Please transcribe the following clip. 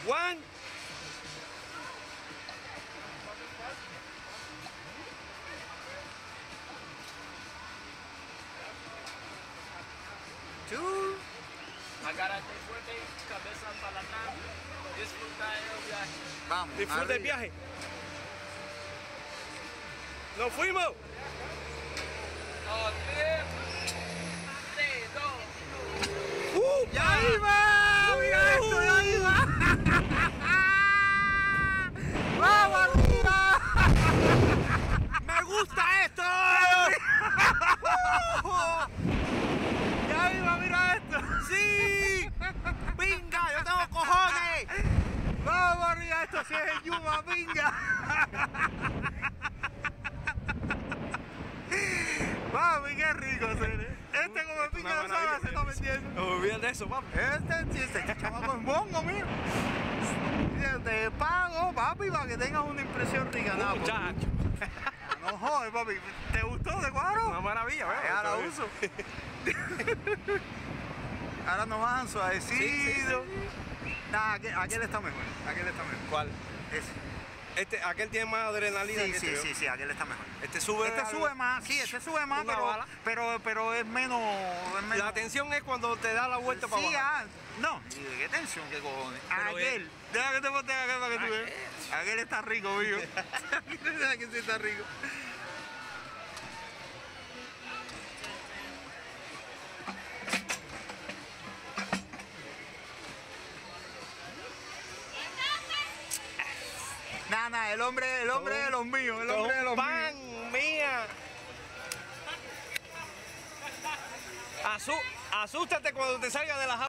1, 2. Agárrate fuerte, cabeza para atrás. Disfruta el viaje. Vamos. Disfruta el arriba. viaje. ¡Nos fuimos! 3, 2, 1. ¡Ya iba! ¡Mira esto! ¡Ya iba! ¡Vamos arriba! ¡Me gusta esto! ¡Ya iba! ¡Mira esto! ¡Sí! ¡Venga! ¡Yo tengo cojones! ¡Vamos arriba! ¡Esto sí es el Yuma! ¡Venga! ¡Mami, qué rico! Este como pica de soda se está metiendo. No me olvides de eso, papi. Este chamaco es bongo, mío. Te pago, papi, para que tengas una impresión rica. Nada, pues. Muchacho. No joder, papi. ¿Te gustó de cuadro? Una maravilla, ¿verdad? Ya la uso. Ahora nos bajan suavecito. Nah, aquel está mejor. Aquel está mejor. ¿Cuál? Ese. Aquel tiene más adrenalina que este. Sí, aquel está mejor. Este sube. Este sube más, sí, este sube más, Una bala. pero es menos. La tensión es cuando te da la vuelta para Sí, abajo. no, qué tensión, qué cojones. Pero Aquel, deja que te ponte acá para que tú veas. Aquel está rico, mío. Aquel sí está rico. Nada, el hombre de los míos, el hombre de los míos. ¡Pan, mía! Asústate cuando te salga de la